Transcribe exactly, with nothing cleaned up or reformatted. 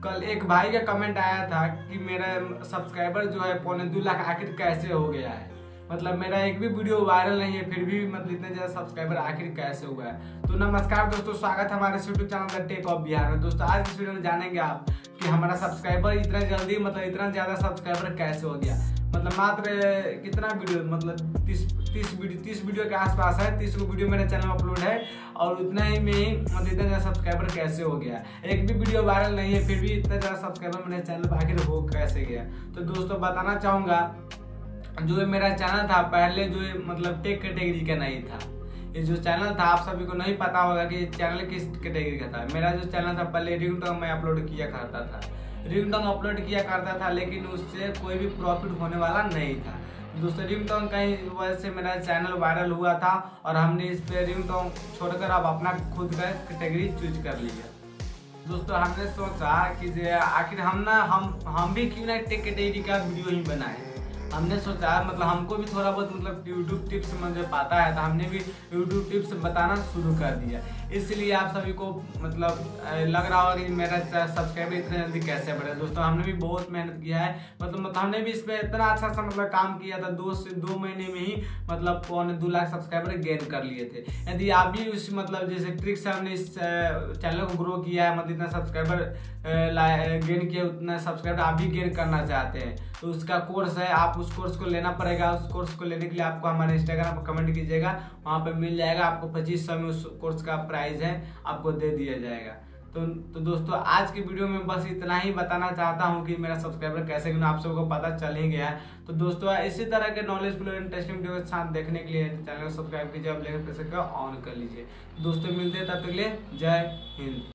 कल एक भाई का कमेंट आया था कि मेरा सब्सक्राइबर जो है पौने दो लाख आखिर कैसे हो गया है। मतलब मेरा एक भी वीडियो वायरल नहीं है, फिर भी मतलब इतने ज्यादा सब्सक्राइबर आखिर कैसे हुआ है। तो नमस्कार दोस्तों, स्वागत है हमारे YouTube channel the tech of Bihar में। दोस्तों आज इस वीडियो में जानेंगे आप कि हमारा सब्सक्राइबर इतना जल्दी मतलब इतना ज्यादा सब्सक्राइबर कैसे हो गया। मतलब मात्र कितना वीडियो मतलब तीस तीस वीडियो तीस वीडियो के आसपास है, तीस को वीडियो मेरे चैनल में अपलोड है और उतना ही में ही मतलब इतना ज़्यादा सब्सक्राइबर कैसे हो गया। एक भी वीडियो वायरल नहीं है, फिर भी इतना ज़्यादा सब्सक्राइबर मेरे चैनल पर आखिर हो कैसे गया। तो दोस्तों बताना चाहूँगा, जो मेरा चैनल था पहले जो मतलब टेक कैटेगरी का नहीं था। ये जो चैनल था आप सभी को नहीं पता होगा कि चैनल किस कैटेगरी का था। मेरा जो चैनल था पहले रिंगटोन मैं अपलोड किया करता था रिंगटोन अपलोड किया करता था लेकिन उससे कोई भी प्रॉफिट होने वाला नहीं था। दोस्तों रिंगटोन कहीं वजह से मेरा चैनल वायरल हुआ था और हमने इस पे रिंगटोन छोड़कर अब अपना खुद का कैटेगरी चूज कर लिया। दोस्तों हमने सोचा कि आखिर हम ना हम हम भी क्यों ना टेक कैटेगरी का वीडियो ही बनाए। हमने सोचा मतलब हमको भी थोड़ा बहुत मतलब यूट्यूब टिप्स मुझे पता है, तो हमने भी यूट्यूब टिप्स बताना शुरू कर दिया। इसलिए आप सभी को मतलब लग रहा होगा कि मेरा सब्सक्राइबर इतने जल्दी कैसे बढ़े। दोस्तों हमने भी बहुत मेहनत किया है, मतलब मतलब हमने भी इस पर इतना अच्छा सा मतलब काम किया था। दो से दो महीने में ही मतलब पौने दो लाख सब्सक्राइबर गेन कर लिए थे। यदि आप भी उस मतलब जैसे ट्रिक से हमने इस चैनल को ग्रो किया है, मतलब इतना सब्सक्राइबर गेन किया, उतना सब्सक्राइबर आप भी गेन करना चाहते हैं तो उसका कोर्स है, आप उस कोर्स को लेना पड़ेगा। उस कोर्स को लेने के लिए आपको हमारे इंस्टाग्राम पर कमेंट कीजिएगा, वहाँ पे मिल जाएगा आपको। पच्चीस सौ में उस कोर्स का प्राइस है, आपको दे दिया जाएगा। तो तो दोस्तों आज की वीडियो में बस इतना ही बताना चाहता हूँ कि मेरा सब्सक्राइबर कैसे गिना, आप सबको पता चल ही गया है। तो दोस्तों इसी तरह के नॉलेजफुल इंटरेस्टिंग वीडियो के साथ देखने के लिए चैनल को सब्सक्राइब कीजिए, आप लेकर ऑन कर लीजिए। दोस्तों मिलते हैं तब तक के लिए, जय हिंद।